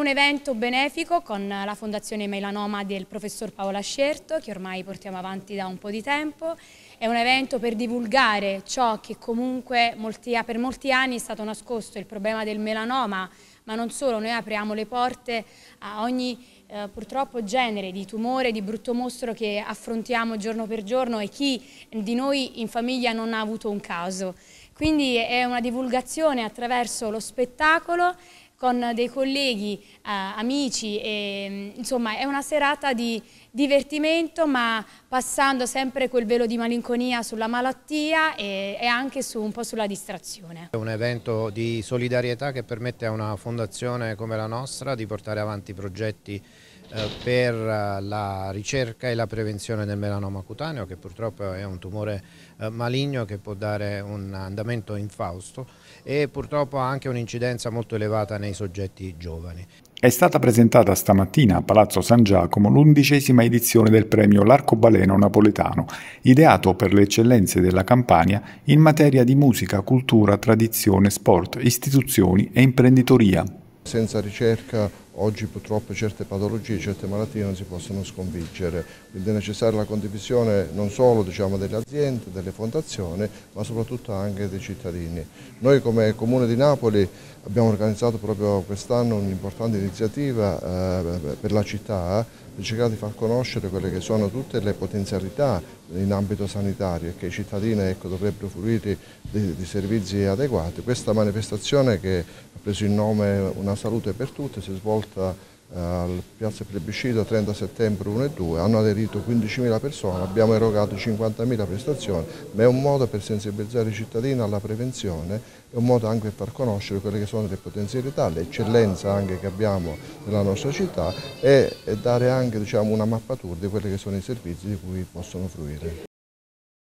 un evento benefico con la Fondazione Melanoma del professor Paolo Ascerto, che ormai portiamo avanti da un po' di tempo. È un evento per divulgare ciò che comunque per molti anni è stato nascosto, il problema del melanoma, ma non solo. Noi apriamo le porte a ogni purtroppo genere di tumore, di brutto mostro che affrontiamo giorno per giorno, e chi di noi in famiglia non ha avuto un caso. Quindi è una divulgazione attraverso lo spettacolo con dei colleghi, amici, insomma è una serata di divertimento, ma passando sempre quel velo di malinconia sulla malattia e anche un po' sulla distrazione. È un evento di solidarietà che permette a una fondazione come la nostra di portare avanti progetti per la ricerca e la prevenzione del melanoma cutaneo, che purtroppo è un tumore maligno che può dare un andamento infausto e purtroppo ha anche un'incidenza molto elevata nei soggetti giovani. È stata presentata stamattina a Palazzo San Giacomo l'11ª edizione del premio L'Arcobaleno Napoletano, ideato per le eccellenze della Campania in materia di musica, cultura, tradizione, sport, istituzioni e imprenditoria. Senza ricerca oggi purtroppo certe patologie, certe malattie non si possono sconfiggere, quindi è necessaria la condivisione non solo delle aziende, delle fondazioni, ma soprattutto anche dei cittadini. Noi come Comune di Napoli abbiamo organizzato proprio quest'anno un'importante iniziativa per la città, per cercare di far conoscere quelle che sono tutte le potenzialità in ambito sanitario e che i cittadini dovrebbero fruire di servizi adeguati. Questa manifestazione, che ha preso il nome Una Salute per Tutti, si è svolta al Piazza Plebiscito 30 settembre 1 e 2, hanno aderito 15.000 persone, abbiamo erogato 50.000 prestazioni, ma è un modo per sensibilizzare i cittadini alla prevenzione, è un modo anche per far conoscere quelle che sono le potenzialità, l'eccellenza anche che abbiamo nella nostra città e dare anche una mappatura di quelli che sono i servizi di cui possono fruire.